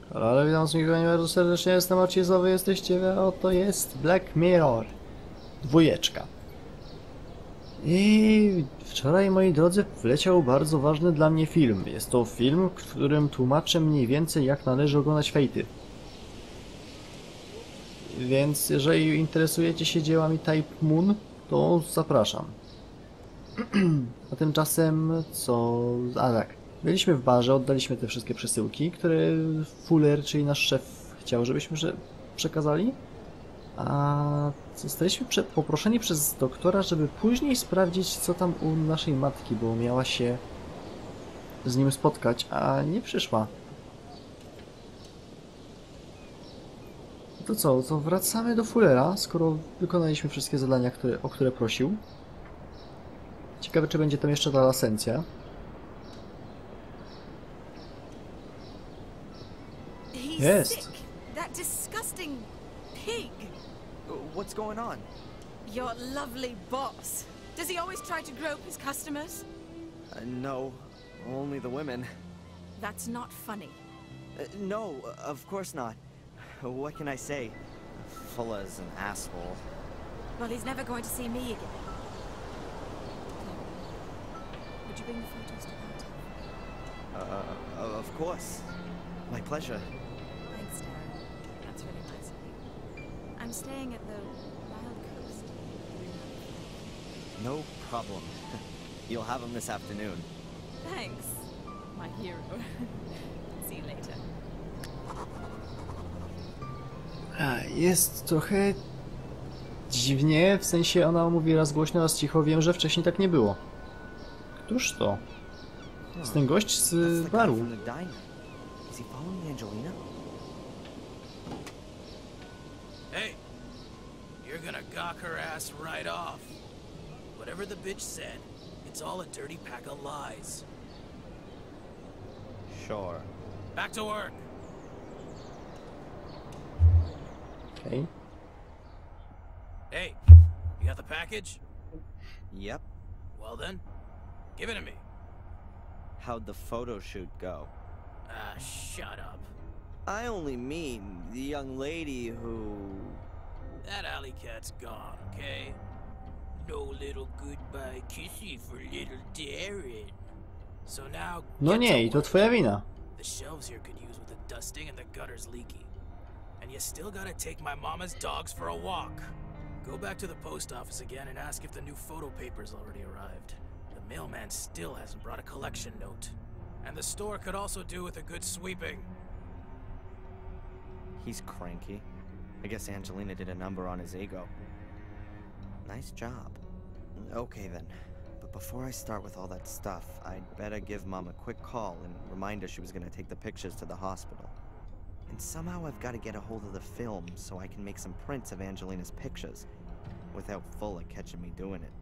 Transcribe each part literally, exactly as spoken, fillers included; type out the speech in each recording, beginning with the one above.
Ale witam z miłego bardzo serdecznie, jestem Marcizowy, jesteście, a oto jest Black Mirror. Dwójeczka. I wczoraj, moi drodzy, wleciał bardzo ważny dla mnie film. Jest to film, w którym tłumaczę mniej więcej, jak należy oglądać Fate'y. Więc jeżeli interesujecie się dziełami Type Moon, to zapraszam. A tymczasem co... A tak. Byliśmy w barze, oddaliśmy te wszystkie przesyłki, które Fuller, czyli nasz szef, chciał, żebyśmy prze przekazali. A zostaliśmy prze poproszeni przez doktora, żeby później sprawdzić, co tam u naszej matki, bo miała się z nim spotkać, a nie przyszła. To co, to wracamy do Fullera, skoro wykonaliśmy wszystkie zadania, które, o które prosił. Ciekawe, czy będzie tam jeszcze ta lasencja. Jest. That disgusting pig. What's going on? Your lovely boss. Does he always try to grope his customers? Uh, no, only the women. That's not funny. Uh, no, of course not. What can I say? Fuller's an asshole. Well, he's never going to see me again. Would you bring the photos to Marta? Uh, of course. My pleasure. Thanks, Darren. That's really nice of you. I'm staying at the Wild Coast. No problem. You'll have him this afternoon. Thanks, my hero. See you later. A, jest trochę dziwnie, w sensie ona mówi raz głośno, raz cicho, wiem, że wcześniej tak nie było. Któż to? Jest ten gość z baru. Is he following Angelina? Hey, you're gonna gawk her ass right off. Whatever the bitch said, it's all a dirty pack of lies. Sure. Back to work. Okay. Hey, you got the package? Yep. Well then, give it to me. How'd the photo shoot go? Ah, shut up. I only mean the young lady who... That alley cat's gone, okay? No little goodbye kissy for little Darren. So now No get nie, to i to work. twoja wina. The shelves here could use with a dusting and the gutter's leaky. And you still gotta take my mama's dogs for a walk. Go back to the post office again and ask if the new photo paper's already arrived. The mailman still hasn't brought a collection note. And the store could also do with a good sweeping. He's cranky. I guess Angelina did a number on his ego. Nice job. Okay then. But before I start with all that stuff, I'd better give Mom a quick call and remind her she was gonna take the pictures to the hospital. And somehow I've got to get a hold of the film so I can make some prints of Angelina's pictures without Fuller catching me doing it.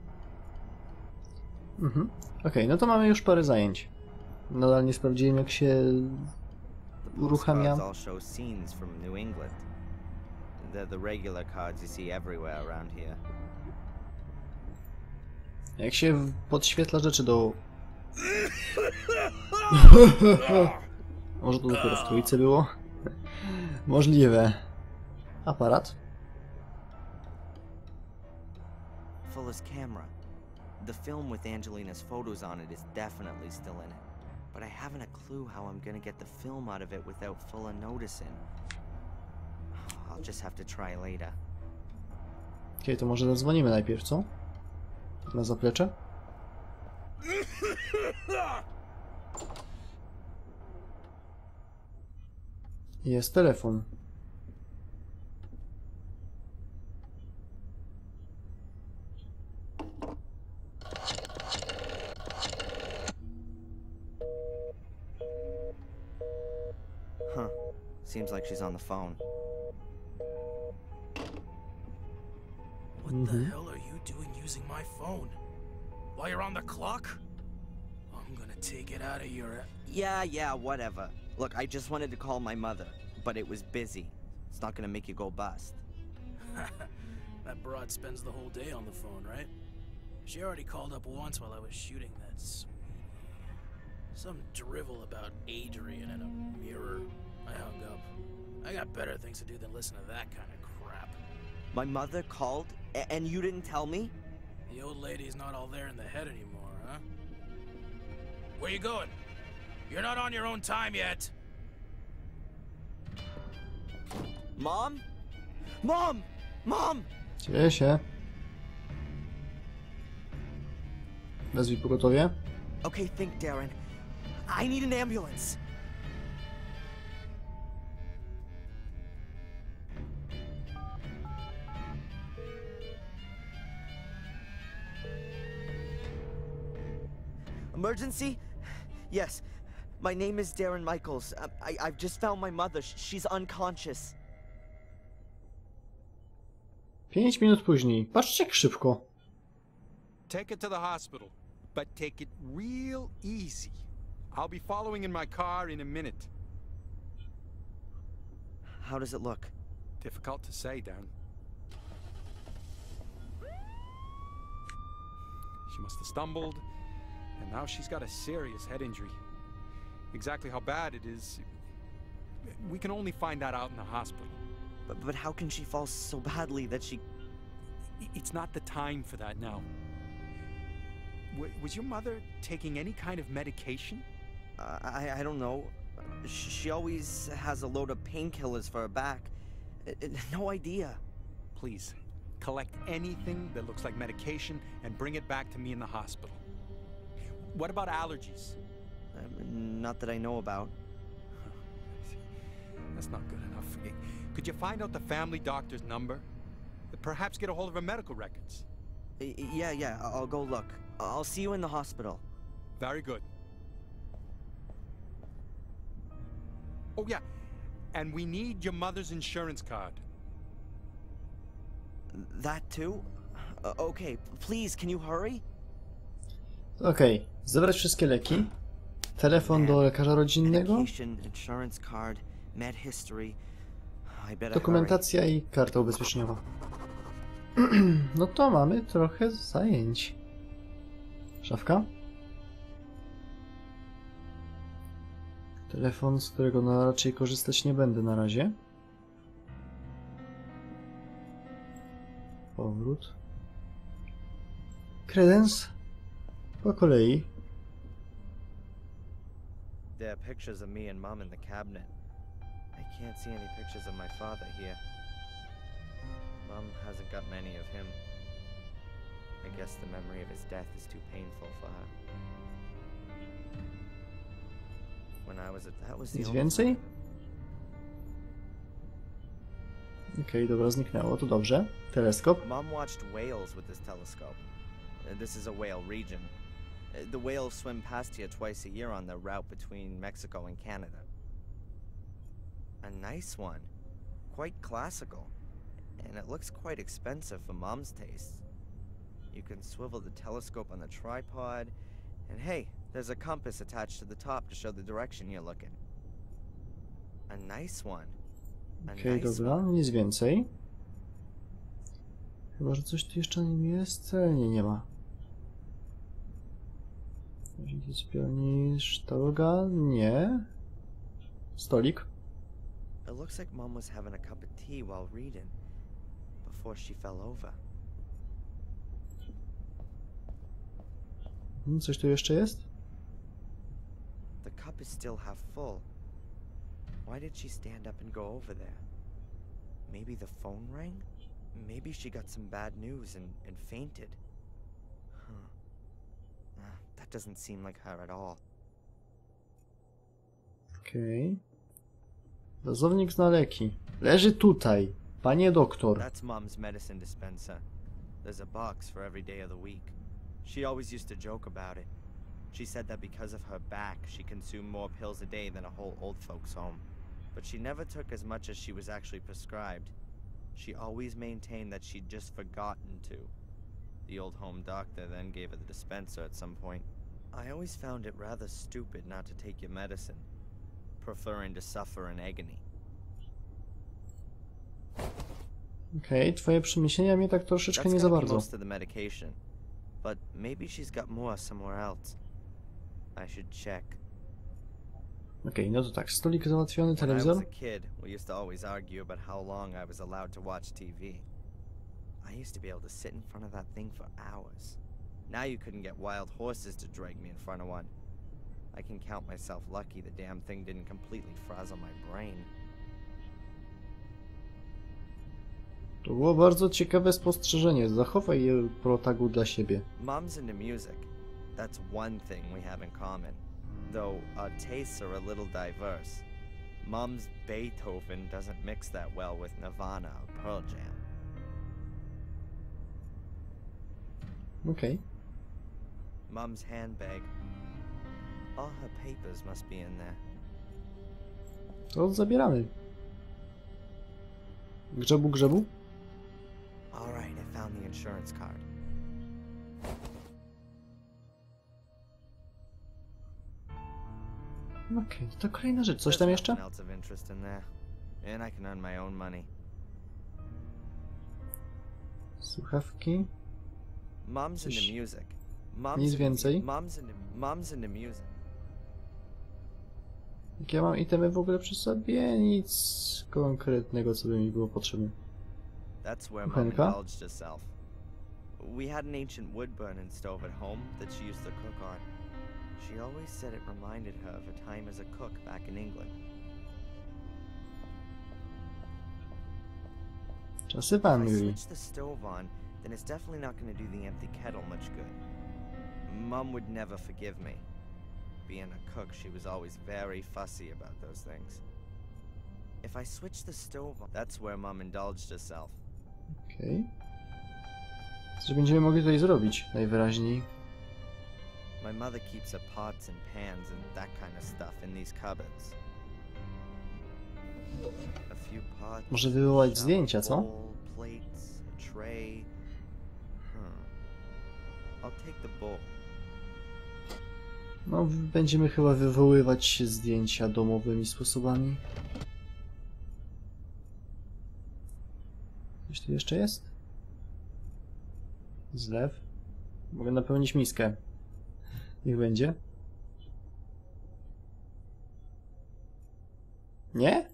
Mhm. Okej, okay, no to mamy już parę zajęć. Nadal nie sprawdziłem, jak się uruchamia. All show scenes from New England. They're the regular cards you see everywhere around here. Jak się podświetla rzeczy do... Może to dopiero w trójce było? Możliwe. Aparat? Fuller's camera. The film with Angelina's photos on it is definitely still in it. But I haven't a clue how I'm gonna get the film out of it without Fuller noticing. I'll just have to try later. Okej, okay, to może zadzwonimy najpierw, co? Na zaplecze? Jest telefon. Huh. Seems like she's on the phone. What Mm-hmm. the hell are you doing using my phone? While you're on the clock? I'm gonna take it out of your... Yeah, yeah, whatever. Look, I just wanted to call my mother, but it was busy. It's not gonna make you go bust. That broad spends the whole day on the phone, right? She already called up once while I was shooting that sweet... Some drivel about Adrian and a mirror. I hung up. got better things to do than listen to that kind of crap. My mother called, a- and you didn't tell me? The old lady's not all there in the head anymore, huh? Where you going? You're not on your own time yet. Mom? Mom! Mom! Dzieje się. Wezwij pogotowie. Okay, think, Darren. I need an ambulance. Emergency? Yes. My name is Darren Michaels. Um, I I've just found my mother. Sh- She's unconscious. Pięć minut później. Patrzcie jak szybko. Take it to the hospital, but take it real easy. I'll be following in my car in a minute. How does it look? Difficult to say, Dan. She must have stumbled, and now she's got a serious head injury. Exactly how bad it is, we can only find that out in the hospital. But, but how can she fall so badly that she... I- It's not the time for that now. W- was your mother taking any kind of medication? Uh, I, I don't know. Sh- She always has a load of painkillers for her back. Uh, uh, No idea. Please, collect anything that looks like medication and bring it back to me in the hospital. What about allergies? Um, not that I know about. That's not good enough. Eh, Could you find out the family doctor's number? Perhaps get a hold of her medical records. Y- y- Yeah, yeah, I- I'll go look. I'll see you in the hospital. Very good. Oh, yeah. And we need your mother's insurance card. That too? Uh, okay, please, can you hurry? Okej, zebrać wszystkie leki. Telefon do lekarza rodzinnego. Medication, insurance card, med history. I better hurry. Dokumentacja i karta ubezpieczeniowa. No to mamy trochę zajęć. Szafka. Telefon, z którego no raczej korzystać nie będę na razie. Powrót. Kredens. Po kolei. There are pictures of me and Mom in the cabinet. I can't see any pictures of my father here. Mom hasn't got many of him. I guess the memory of his death is too painful for her. When I was at that was the Nic only więcej? Okej, dobra, zniknęło, to dobrze. Teleskop. Mom watched whales with this telescope. Uh, this is a whale region. Uh, the whales swim past here twice a year on their route between Mexico and Canada. A nice one. Quite classical. And it looks quite expensive for Mom's tastes. You can swivel the telescope on the tripod, and hey, there's a compass attached to the top to show the direction you're looking. A nice one. A Okej, nice dobra, one. nic więcej. Chyba, że coś tu jeszcze na nim jest, ale nie, nie ma. Sypialni, sztaluga? Nie. Stolik. It looks like Mom was having a cup of tea while reading, before she fell over. Hmm, coś tu jeszcze jest? The cup is still half full. Why did she stand up and go over there? Maybe the phone rang? Maybe she got some bad news and, and fainted. Huh. Uh, that doesn't seem like her at all. Okej. Dozownik na leki. Leży tutaj, panie doktor. That's Mom's medicine dispenser. There's a box for every day of the week. She always used to joke about it. She said that because of her back, she consumed more pills a day than a whole old folks' home. But she never took as much as she was actually prescribed. She always maintained that she'd just forgotten to. The old home doctor then gave her the dispenser at some point. I always found it rather stupid not to take your medicine, preferring to suffer in agony. Okej, twoje przemyślenia mnie tak troszeczkę That's nie za gotta be bardzo. most of the medication, but maybe she's got more somewhere else. I should check. Okej, no to tak, stolik załatwiony, When I was telewizor. a kid, we used to always argue about how long I was allowed to watch T V. I used to be able to sit in front of that thing for hours. Now you couldn't get wild horses to drag me in front of one. I can count myself lucky the damn thing didn't completely frazzle my brain. To było bardzo ciekawe spostrzeżenie. Zachowaj je protagu dla siebie. Mom's into music. That's one thing we have in common. Though our tastes are a little diverse. Mom's Beethoven doesn't mix that well with Nirvana or Pearl Jam. Okej. Mom's handbag. All her papers must be in there. To zabieramy. Grzebu, grzebu. All right, I found the insurance card. Okej, to kolejna rzecz. Coś There's tam jeszcze? nothing else of interest in there, and I can earn my own money. Słuchawki. Mom's Coś- into music. Mom's Nic into- więcej? Mom's into Mom's into music. Jak ja mam itemy w ogóle przy sobie? Nic konkretnego, co by mi było potrzebne. That's where Mom Kuchenka? indulged herself. We had an ancient wood burning stove at home that she used to cook on. She always said it reminded her of a time as a cook back in England. Czasy w If I Anglii. switch the stove on, then it's definitely not going to do the empty kettle much good. Mom would never forgive me. Being a cook, she was always very fussy about those things. If I switch the stove on, that's where Mom indulged herself. Okej. Co będziemy mogli tutaj zrobić? Najwyraźniej. My mother keeps her pots and pans and that kind of stuff in these cupboards. A few pots, Może wywołać shelf, zdjęcia, co? bowl, plates, a tray. Hmm. I'll take the bowl. No, w- będziemy chyba wywoływać zdjęcia domowymi sposobami. Coś tu jeszcze jest? Zlew. Mogę napełnić miskę. Niech będzie. Nie?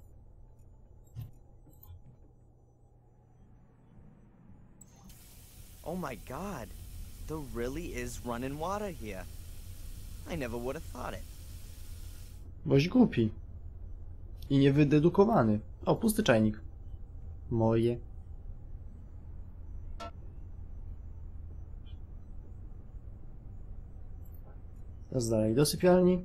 Oh my god, there really is running water here. I never would have thought it. Boś głupi. I niewydedukowany. O, pusty czajnik. Moje. Teraz dalej do sypialni.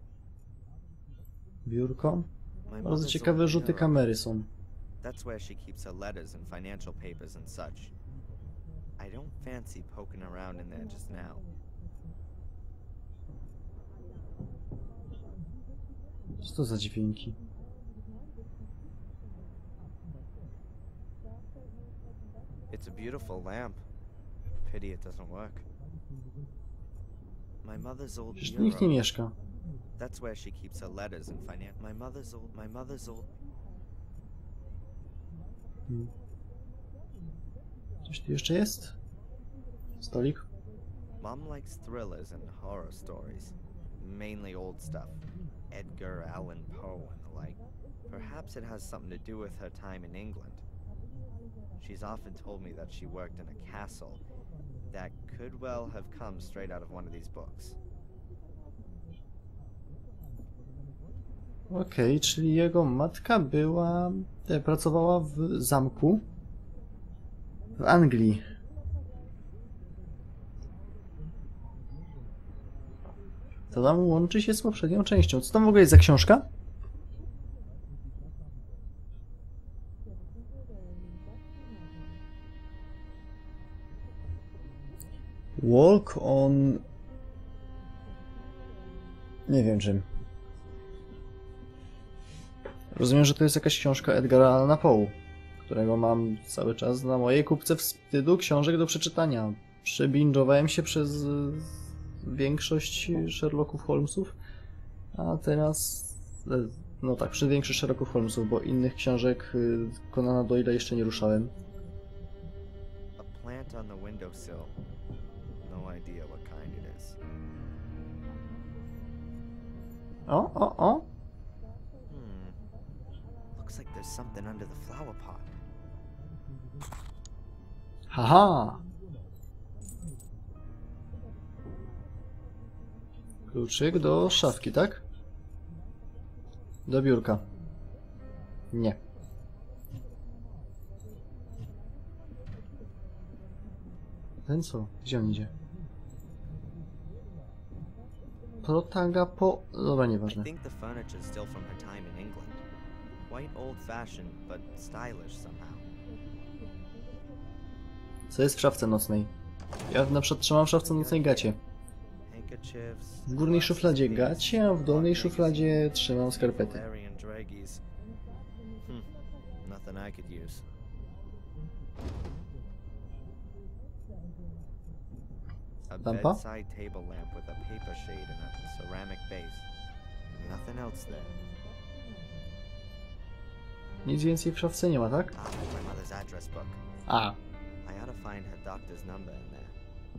Biurko. My Bardzo mother's ciekawe old rzuty bureau. kamery są. That's where she keeps her letters and financial papers and such. I don't fancy poking around in there just now. Co to za dźwięki? It's a beautiful lamp. Pity it doesn't work. My mother's old Przecież tu nikt nie bureau. mieszka. That's where she keeps her letters and finan- My mother's old. My mother's old. Hmm. Coś tu jeszcze jest? Stolik? Mom likes thrillers and horror stories, mainly old stuff. Edgar Allan Poe and the like. Perhaps it has something to do with her time in England. She's often told me that she worked in a castle that could well have come straight out of one of these books. Okej, czyli jego matka była... e, pracowała w zamku w Anglii. To tam łączy się z poprzednią częścią. Co tam w ogóle jest za książka? Walk on... Nie wiem czym. Rozumiem, że to jest jakaś książka Edgara Allana Poe, którego mam cały czas na mojej kupce wstydu książek do przeczytania. Przebingowałem się przez y, większość Sherlocków Holmesów, a teraz... y, No tak, przez większość Sherlocków Holmesów, bo innych książek y, Conana Doyle'a jeszcze nie ruszałem. A plant on the windowsill. No idea what kind it is. O, o, o! Looks like there's something under the flower pot. Haha! Kluczyk do szafki, tak? Do biurka. Nie. Ten co? Gdzie on idzie? Protaga po... Dobra, I nieważne. think the furniture's still from her time in England. Quite old-fashioned, but stylish somehow. Co jest w szafce nocnej? Ja na przykład trzymam w szafce nocnej gacie. Handkerchiefs, W górnej glasses, szufladzie beads, gacie, a w dolnej hot szufladzie trzymam skarpety. Valerian draggies. Hmm, nothing I could use. A Lampa? bedside table lamp with a paper shade and a ceramic base. Nothing else there. Nic więcej w szafce nie ma, tak? Ah, my mother's address book. A, I ought to find her doctor's number in there.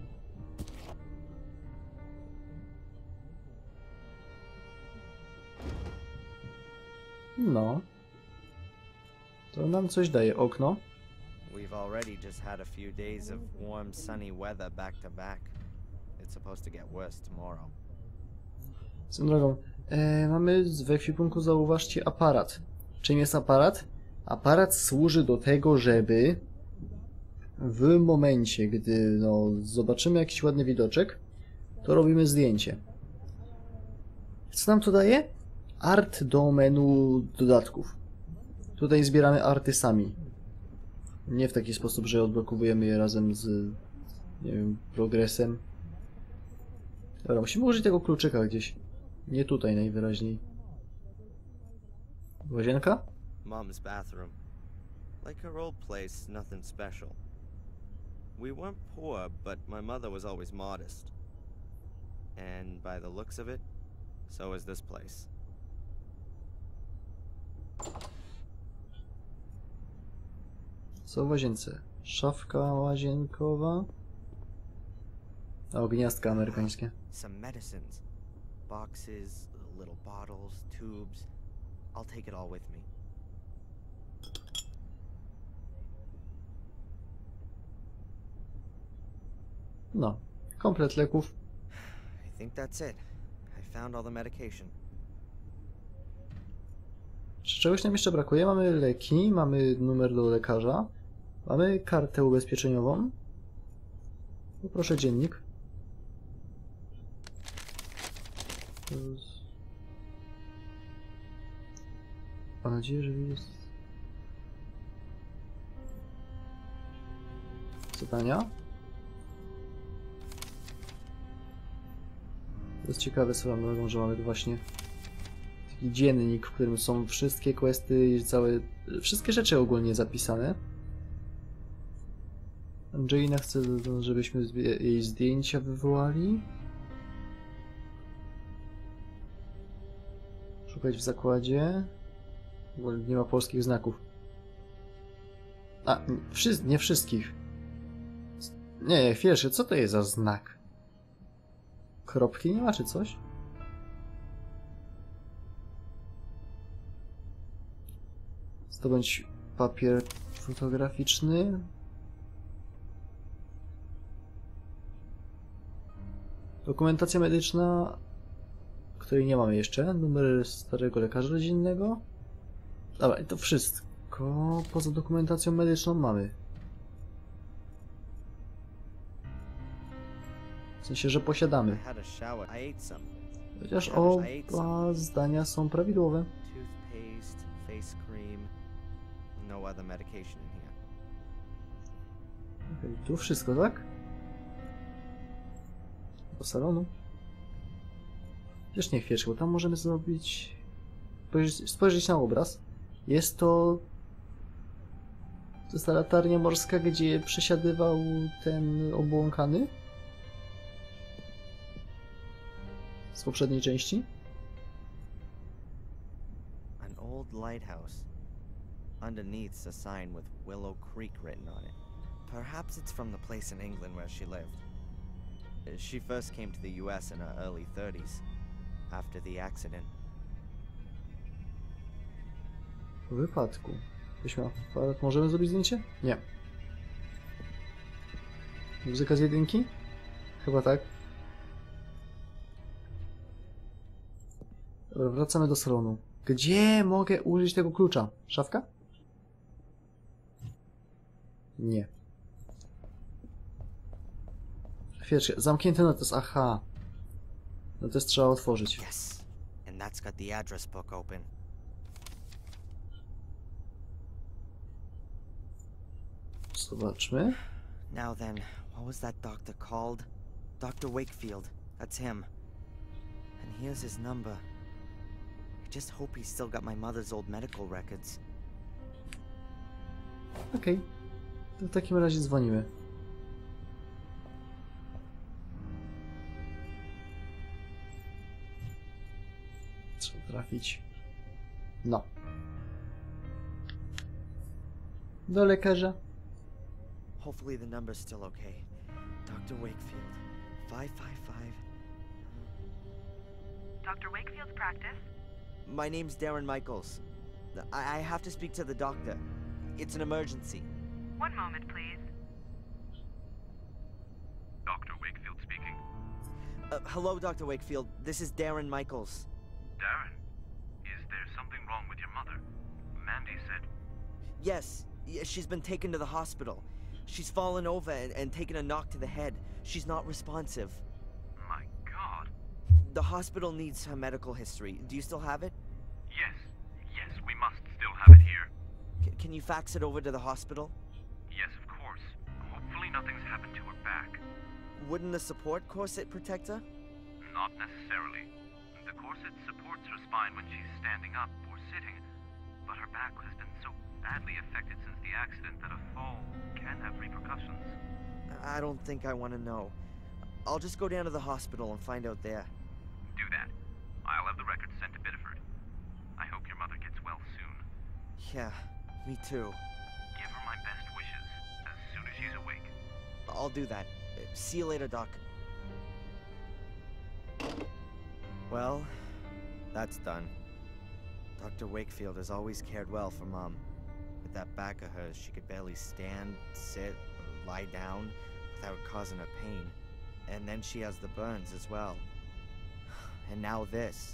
no. To nam coś daje. Okno. We've already just had a few days of warm, sunny weather back to back. It's supposed to get worse tomorrow. Swoją drogą, e, mamy w ekwipunku, zauważcie, aparat. Czym jest aparat? Aparat służy do tego, żeby w momencie, gdy no, zobaczymy jakiś ładny widoczek, to robimy zdjęcie. Co nam to daje? Art do menu dodatków. Tutaj zbieramy arty sami. Nie w taki sposób, że odblokowujemy je razem z, nie wiem, progresem. Dobra, musimy użyć tego kluczyka gdzieś. Nie tutaj najwyraźniej. Łazienka? Mom's bathroom. Like her old place, nothing special. We weren't poor, but my mother was always modest. And by the looks of it, so is this place. Co w łazience? Szafka łazienkowa. O, gniazdka amerykańskie. Some medicines. Boxes, little bottles, tubes. I'll take it all with me. No, komplet leków. I think that's it. I found all the medication. Czy czegoś nam jeszcze brakuje? Mamy leki, mamy numer do lekarza, mamy kartę ubezpieczeniową. Poproszę dziennik. Mam nadzieję, że jest... Zadania. To jest ciekawe swoją drogą, że mamy tu właśnie taki dziennik, w którym są wszystkie questy i całe... wszystkie rzeczy ogólnie zapisane. Angelina chce, żebyśmy jej zdjęcia wywołali. Szukać w zakładzie. Bo nie ma polskich znaków. A, wszy nie wszystkich. Nie, chwilę, co to jest za znak? Kropki nie ma, czy coś? Zdobądź papier fotograficzny. Dokumentacja medyczna, której nie mamy jeszcze. Numer starego lekarza rodzinnego. Dobra, i to wszystko poza dokumentacją medyczną mamy. W sensie, że posiadamy. I had a shower. I ate some. Chociaż oba zdania są prawidłowe. Toothpaste, face cream. No other medication in here. Okej, tu wszystko, tak? Do salonu. Też nie chwilę, bo tam możemy zrobić... Spojrzeć, spojrzeć na obraz. Jest to... To jest ta latarnia morska, gdzie przesiadywał ten obłąkany. Z poprzedniej części. An old lighthouse. Underneath's a sign with Willow Creek written on it. Perhaps it's from the place in England where she lived. She first came to the U S in her early thirties, after the accident. W wypadku. Weźmy aparat. Możemy zrobić zdjęcie? Nie. Muzyka z jedynki? Chyba tak. Dobra, wracamy do salonu. Gdzie mogę użyć tego klucza? Szafka? Nie. Chwileczkę, zamknięty notes, aha. No to jest trzeba otworzyć. Yes. And that's got the address book open. Zobaczmy. Now then, what was that doctor called? Doctor Wakefield. That's him. And here's his number. I just hope he's still got my mother's old medical records. Okej. Okay. To w takim razie dzwonimy. Trzeba trafić. No. Do lekarza. Hopefully the number's still okay. Doctor Wakefield. five five five. Doctor Wakefield's practice? My name's Darren Michaels. I, I have to speak to the doctor. It's an emergency. One moment, please. Doctor Wakefield speaking. Uh, hello, Doctor Wakefield. This is Darren Michaels. Darren, is there something wrong with your mother? Mandy said. Yes, y- she's been taken to the hospital. She's fallen over and, and taken a knock to the head. She's not responsive. My God. The hospital needs her medical history. Do you still have it? Yes, yes, we must still have it here. C- can you fax it over to the hospital? Yes, of course. Hopefully nothing's happened to her back. Wouldn't the support corset protect her? Not necessarily. The corset supports her spine when she's standing up or sitting, but her back has been so badly affected since the accident that a fall can have repercussions. I don't think I want to know. I'll just go down to the hospital and find out there. Do that. I'll have the records sent to Biddeford. I hope your mother gets well soon. Yeah, me too. Give her my best wishes as soon as she's awake. I'll do that. Uh, See you later, Doc. Well, that's done. Doctor Wakefield has always cared well for Mom. With that back of hers, she could barely stand, sit, or lie down without causing her pain. And then she has the burns as well. And now this.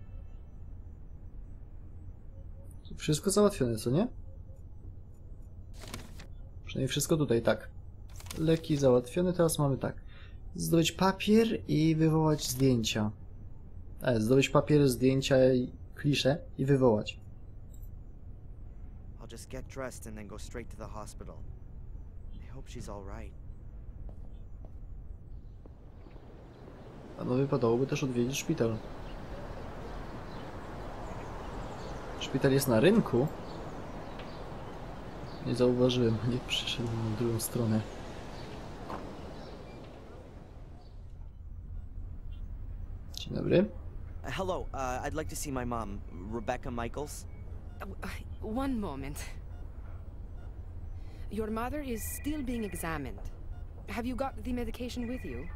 Wszystko załatwione, co nie? Przynajmniej wszystko tutaj, tak. Leki załatwione, teraz mamy tak. Zdobyć papier i wywołać zdjęcia. E, zdobyć papier, zdjęcia i klisze i wywołać. I'll just get dressed and then go straight to the hospital. I hope she's all right. A no wypadałoby też odwiedzić szpital. Szpital jest na rynku? Nie zauważyłem, nie przyszedłem na drugą stronę. Dzień dobry. Uh, hello, uh, I'd like to see my mom, Rebecca Michaels. Uh, one moment. Your mother is still being examined. Have you got the medication with you?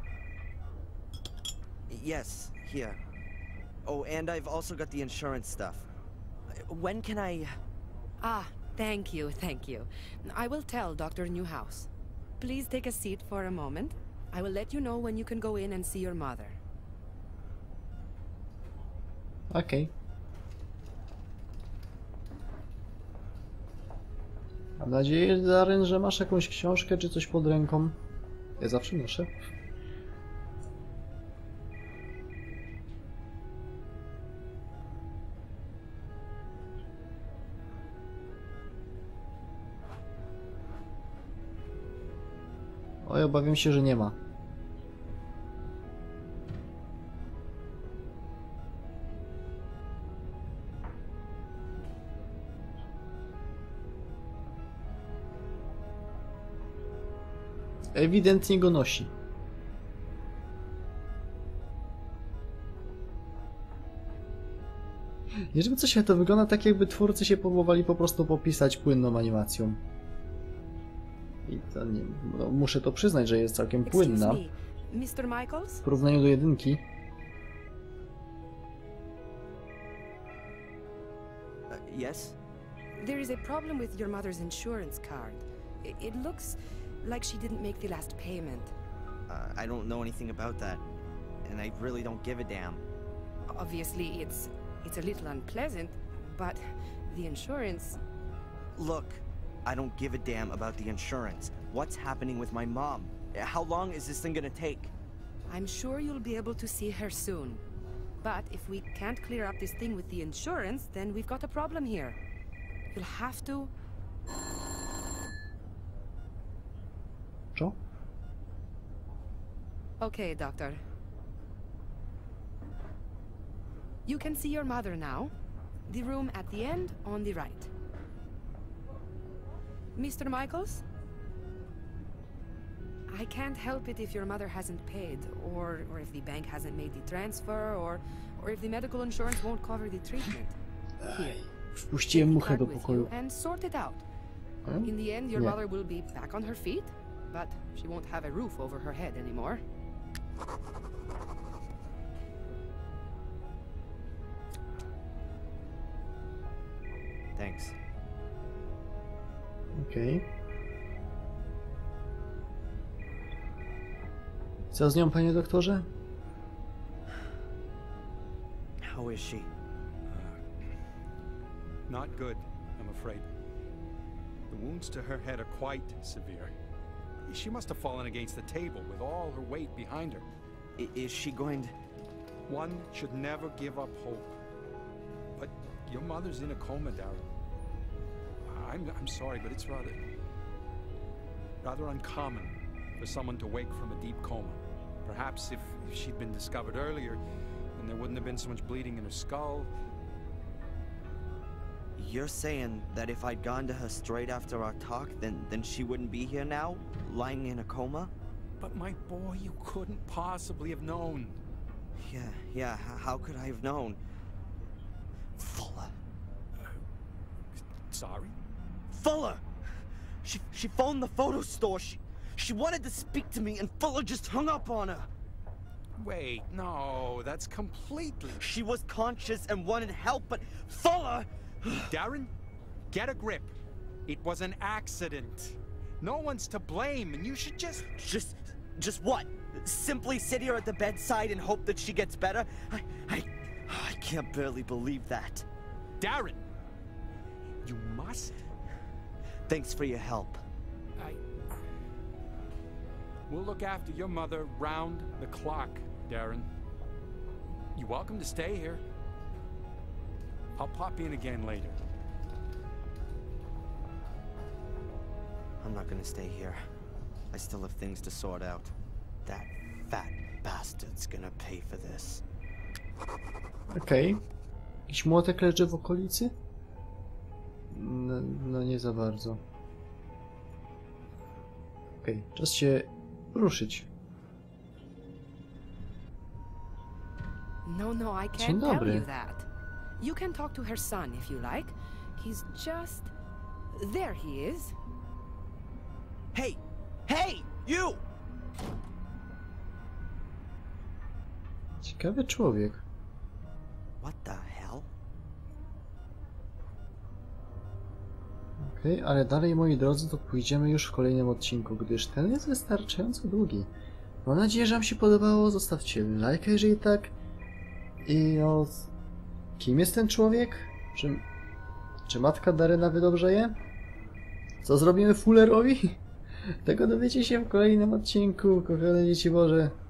Yes, here. Oh, and I've also got the insurance stuff. Uh, When can I... Ah, thank you, thank you. I will tell Doctor Newhouse. Please take a seat for a moment. I will let you know when you can go in and see your mother. Okej. Mam nadzieję, Darren, że masz jakąś książkę czy coś pod ręką. Ja zawsze noszę. Oj, obawiam się, że nie ma. Ewidentnie go nosi. Nie żeby coś, to wygląda tak, jakby twórcy się próbowali po prostu popisać płynną animacją. I to nie, no, muszę to przyznać, że jest całkiem Excuse płynna me, Mister Michaels? w porównaniu do jedynki. Uh, yes? There is a problem with your mother's insurance card. I- It looks like she didn't make the last payment. Uh, I don't know anything about that, and I really don't give a damn. Obviously, it's it's a little unpleasant, but the insurance... Look, I don't give a damn about the insurance. What's happening with my mom? How long is this thing gonna take? I'm sure you'll be able to see her soon. But if we can't clear up this thing with the insurance, then we've got a problem here. You'll have to... Co? Okay, doctor. You can see your mother now. The room at the end, on the right. Mister Michaels? I can't help it if your mother hasn't paid, or, or if the bank hasn't made the transfer, or, or if the medical insurance won't cover the treatment. Here. Wpuściłem Take the muchę card do with pokoju. you and sort it out. Hmm? In the end, your Nie. mother will be back on her feet, but she won't have a roof over her head anymore. Thanks. Okej. Co z nią, panie doktorze? How is she? Not good, I'm afraid. The wounds to her head are quite severe. She must have fallen against the table with all her weight behind her. I is she going to... One should never give up hope. But your mother's in a coma, Darren. I'm, I'm sorry, but it's rather... rather uncommon for someone to wake from a deep coma. Perhaps if, if she'd been discovered earlier, then there wouldn't have been so much bleeding in her skull. You're saying that if I'd gone to her straight after our talk, then, then she wouldn't be here now, lying in a coma? But my boy, you couldn't possibly have known. Yeah, yeah, h- how could I have known? Fuller. Sorry? Fuller! She, she phoned the photo store. She, she wanted to speak to me and Fuller just hung up on her. Wait, no, that's completely... She was conscious and wanted help, but Fuller... Darren, get a grip. It was an accident. No one's to blame, and you should just... Just, just what? Simply sit here at the bedside and hope that she gets better? I, I, I can't barely believe that. Darren! You must... Thanks for your help. I... We'll look after your mother round the clock, Darren. You're welcome to stay here. I'll pop in again later. I'm not gonna stay here. I still have things to sort out. That fat bastard's gonna pay for this. Okej. Okay. Jakiś młotek leży w okolicy? No, no nie za bardzo. Okej, okay. Czas się ruszyć. No, no, I Dzień can't tell dobry. you that. You can talk to her son if you like. He's just... There he is. Hey! Hey! You! Ciekawy człowiek. What the hell? Okej, okay, ale dalej, moi drodzy, to pójdziemy już w kolejnym odcinku, gdyż ten jest wystarczająco długi. Mam nadzieję, że wam się podobało. Zostawcie lajka, jeżeli tak. I no... Kim jest ten człowiek? Czy, czy matka Daryna wydobrzeje? Co zrobimy Fullerowi? Tego dowiecie się w kolejnym odcinku. Kochane dzieci Boże.